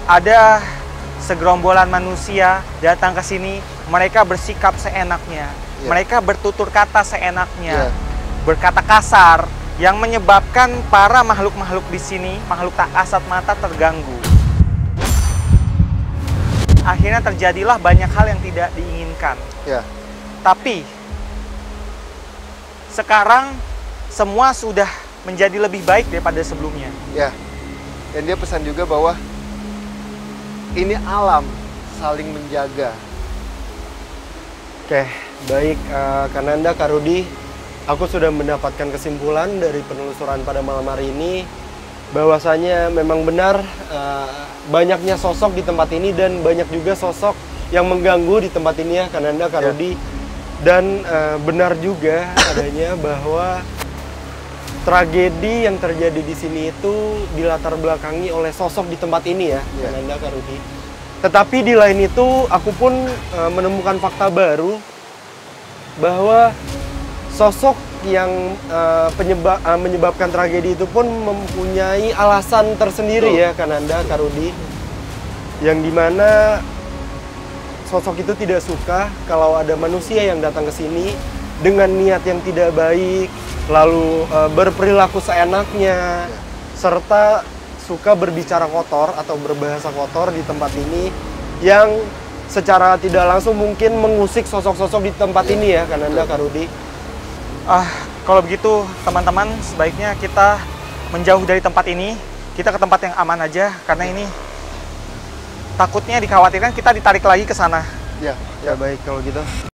ada segerombolan manusia datang ke sini, mereka bersikap seenaknya, mereka bertutur kata seenaknya, berkata kasar, yang menyebabkan para makhluk-makhluk di sini, makhluk tak kasat mata, terganggu. Akhirnya terjadilah banyak hal yang tidak diinginkan. Tapi sekarang semua sudah menjadi lebih baik daripada sebelumnya. Dan dia pesan juga bahwa ini alam saling menjaga. Oke, baik Kak Nanda, Kak Rudi, aku sudah mendapatkan kesimpulan dari penelusuran pada malam hari ini bahwasanya memang benar banyaknya sosok di tempat ini dan banyak juga sosok yang mengganggu di tempat ini ya, Kak Nanda, Kak Rudi. Dan benar juga adanya bahwa tragedi yang terjadi di sini itu dilatar belakangi oleh sosok di tempat ini ya, Kak Nanda, Kak Rudi. Tetapi di lain itu aku pun menemukan fakta baru bahwa sosok yang menyebabkan tragedi itu pun mempunyai alasan tersendiri ya, Kak Nanda, Kak Rudi. Yang dimana sosok itu tidak suka kalau ada manusia yang datang ke sini dengan niat yang tidak baik, lalu berperilaku seenaknya, serta suka berbicara kotor atau berbahasa kotor di tempat ini yang secara tidak langsung mungkin mengusik sosok-sosok di tempat ini ya, Kak Nanda, Kak Rudi. Kalau begitu teman-teman, sebaiknya kita menjauh dari tempat ini, kita ke tempat yang aman aja, karena ini takutnya dikhawatirkan kita ditarik lagi ke sana. Ya baik kalau gitu.